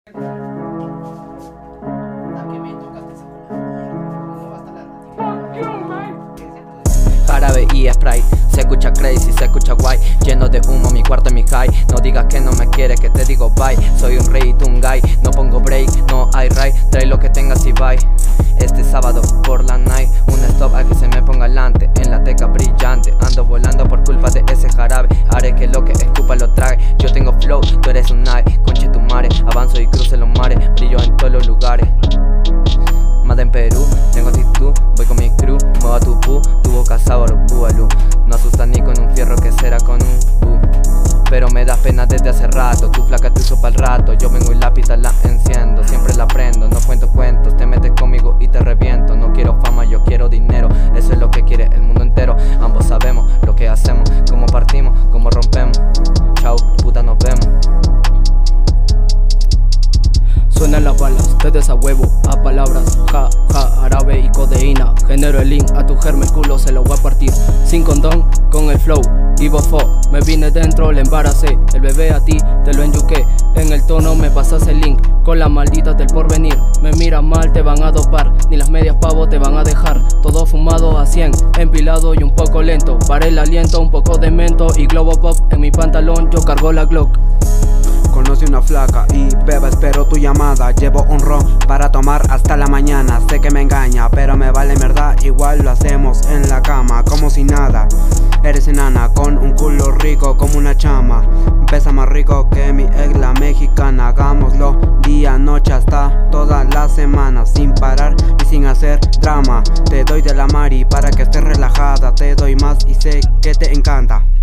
Jarabe y Sprite, se escucha crazy, se escucha guay. Lleno de humo mi cuarto y mi high. No digas que no me quieres, que te digo bye. Soy un rey y tú un guy, no pongo break, no hay ride. Trae lo que tengas y bye. Este sábado por la night, un stop a que se me ponga alante. En la teca brillante, ando volando por culpa de ese jarabe. Haré que lo que escupa lo trague. Yo tengo flow, tú eres un night. Conche tu mare, avanzo y cruce los mares. Brillo en todos los lugares. Mada en Perú, tengo actitud, voy con mi crew. Mueva tu pu, tu boca sabor bubalú. No asustas ni con un fierro que será con un bu. Pero me das pena desde hace rato. Tu flaca te uso pa'l rato. Yo vengo y la pista la enciendo. Siempre la prendo, no cuento cuentos. Te metes conmigo y te reviento. No quiero fama, yo quiero dinero. Eso es lo que quiere el mundo entero. Ambos sabemos lo que hacemos, cómo partimos, cómo rompemos. Chau, puta, nos vemos. Suenan las balas, te desahuevo a palabras, ja, ja, árabe y codeína. Genero el link, a tu germen el culo se lo voy a partir. Sin condón, con el flow, y bofo. Me vine dentro, le embaracé. El bebé a ti, te lo enyuqué. En el tono me pasas el link, con las malditas del porvenir. Me miras mal, te van a dopar. Ni las medias pavo te van a dejar. Todo fumado a 100, empilado y un poco lento. Para el aliento, un poco de mento y globo pop en mi pantalón, yo cargo la Glock. Conocí una flaca y beba, espero tu llamada. Llevo un ron para tomar hasta la mañana. Sé que me engaña, pero me vale mierda. Igual lo hacemos en la cama, como si nada. Eres enana, con un culo rico como una chama. Pesa más rico que mi ex la mexicana. Hagámoslo día, noche, hasta toda la semana. Sin parar y sin hacer drama. Te doy de la mari para que estés relajada. Te doy más y sé que te encanta.